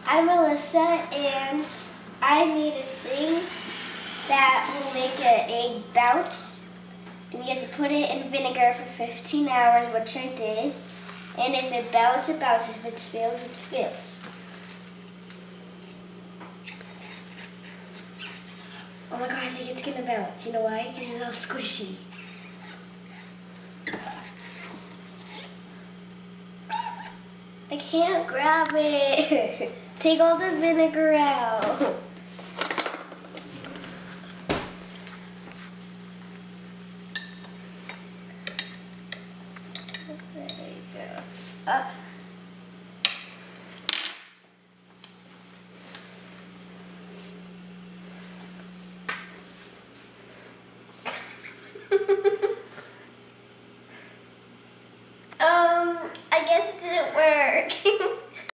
I'm Melissa, and I made a thing that will make an egg bounce. And you have to put it in vinegar for 15 hours, which I did. And if it bounces, it bounces. If it spills, it spills. Oh my god, I think it's gonna bounce. You know why? Because it's all squishy. I can't grab it. Take all the vinegar out. There you go. I guess it didn't work.